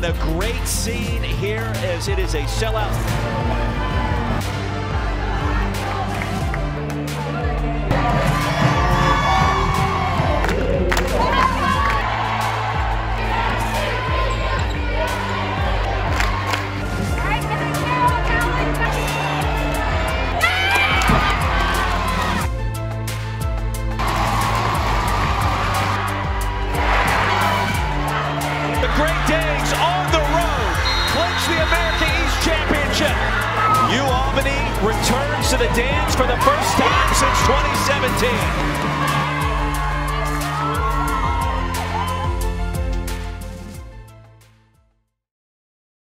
a great scene here as it is a sellout. Great Days on the road clinch the America East Championship. UAlbany returns to the dance for the first time since 2017.